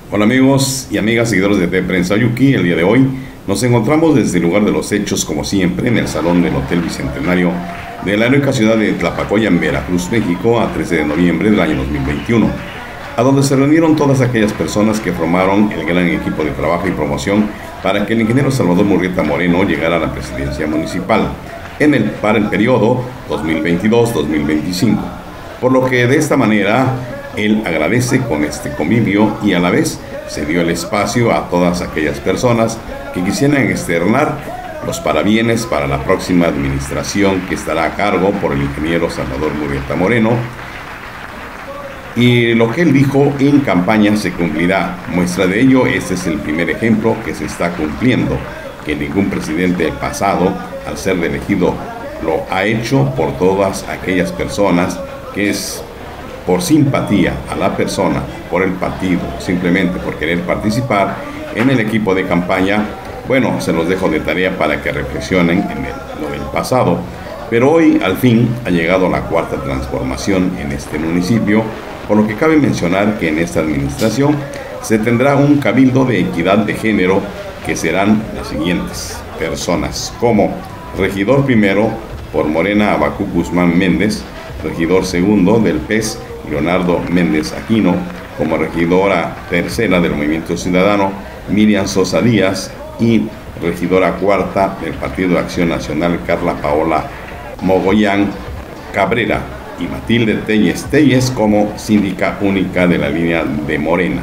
Hola amigos y amigas seguidores de Prensa Oyuki. El día de hoy nos encontramos desde el lugar de los hechos, como siempre, en el salón del Hotel Bicentenario de la heroica ciudad de Tlapacoya, en Veracruz, México, a 13 de noviembre del año 2021, a donde se reunieron todas aquellas personas que formaron el gran equipo de trabajo y promoción para que el ingeniero Salvador Murrieta Moreno llegara a la presidencia municipal para el periodo 2022-2025. Por lo que de esta manera él agradece con este convivio y a la vez se dio el espacio a todas aquellas personas que quisieran externar los parabienes para la próxima administración que estará a cargo por el ingeniero Salvador Murrieta Moreno. Y lo que él dijo en campaña se cumplirá. Muestra de ello, este es el primer ejemplo que se está cumpliendo, que ningún presidente del pasado, al ser elegido, lo ha hecho por todas aquellas personas que es por simpatía a la persona, por el partido, simplemente por querer participar en el equipo de campaña. Bueno, se los dejo de tarea para que reflexionen en lo del pasado. Pero hoy, al fin, ha llegado la cuarta transformación en este municipio, por lo que cabe mencionar que en esta administración se tendrá un cabildo de equidad de género, que serán las siguientes personas, como regidor primero por Morena, Abacú Guzmán Méndez; regidor segundo del PES, Leonardo Méndez Aquino; como regidora tercera del Movimiento Ciudadano, Miriam Sosa Díaz; y regidora cuarta del Partido de Acción Nacional, Carla Paola Mogollán Cabrera; y Matilde Telles como síndica única de la línea de Morena.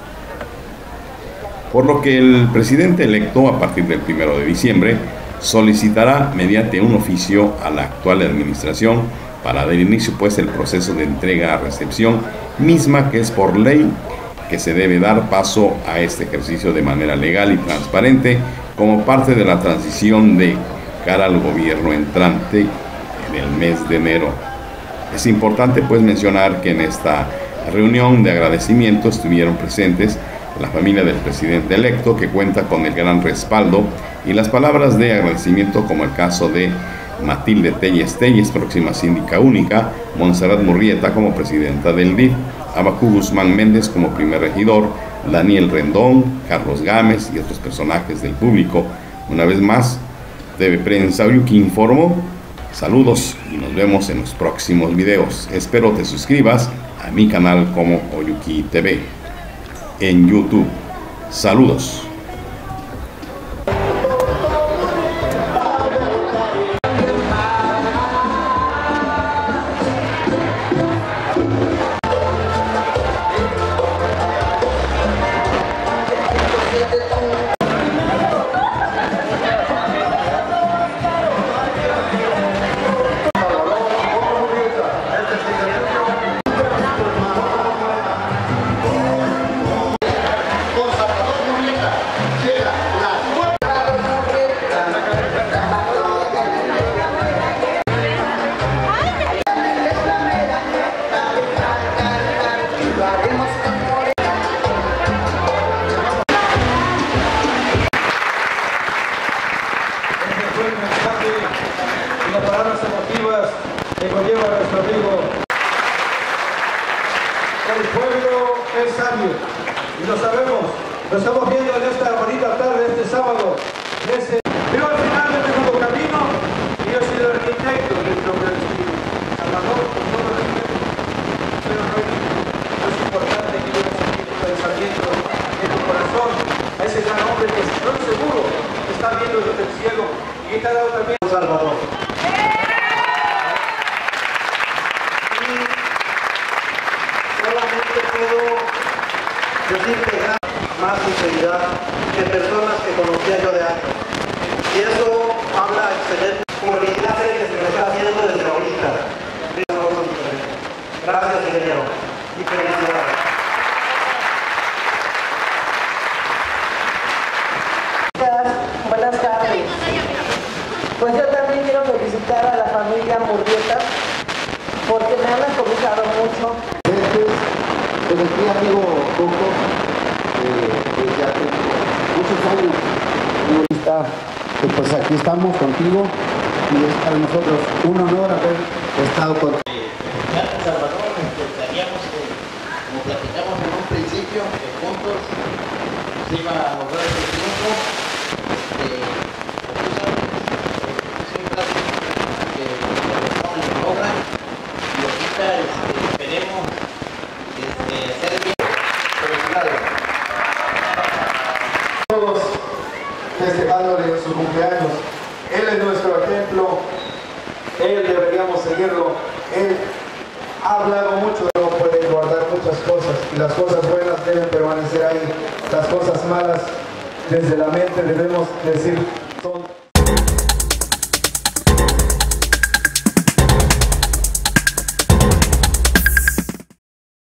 Por lo que el presidente electo, a partir del 1 de diciembre, solicitará mediante un oficio a la actual administración para dar inicio pues el proceso de entrega a recepción, misma que es por ley que se debe dar paso a este ejercicio de manera legal y transparente, como parte de la transición de cara al gobierno entrante en el mes de enero. Es importante pues mencionar que en esta reunión de agradecimiento estuvieron presentes la familia del presidente electo, que cuenta con el gran respaldo y las palabras de agradecimiento, como el caso de Matilde Telles, próxima síndica única; Montserrat Murrieta como presidenta del DIF; Abacú Guzmán Méndez como primer regidor; Daniel Rendón, Carlos Gámez y otros personajes del público. Una vez más, TV Prensa Oyuki informó. Saludos y nos vemos en los próximos videos. Espero te suscribas a mi canal como Oyuki TV en YouTube. Saludos. Las palabras emotivas que conlleva nuestro amigo. El pueblo es sabio y lo sabemos, lo estamos viendo en esta bonita tarde, este sábado. Pero al final de este nuevo camino, y yo he sido el arquitecto del propio destino. Salvador, con todo el respeto, pero no es importante que yo sentir un pensamiento en tu corazón a ese gran hombre que estoy seguro que está viendo desde el cielo y que te ha dado también Salvador. Decirte más sinceridad que personas que conocía yo de años. Y eso habla excelente por el clase que se me está haciendo desde ahorita. Gracias, ingeniero. Y felicidades. Buenas tardes. Pues yo también quiero felicitar a la familia Murrieta porque me han acobijado mucho. Te decía, amigo Coco, desde hace muchos años, pues aquí estamos contigo y es para nosotros un honor haber estado contigo. Salvador, pensaríamos que, como platicamos en un principio, juicio que juntos se iba a lograr el triunfo. Siempre que lo ponen, lo logran, y ahorita esperemos hacer bien. Felicidades. Todos festejándole su cumpleaños. Él es nuestro ejemplo, él deberíamos seguirlo. Él ha hablado mucho, no puede guardar muchas cosas, y las cosas buenas deben permanecer ahí, las cosas malas desde la mente debemos decir son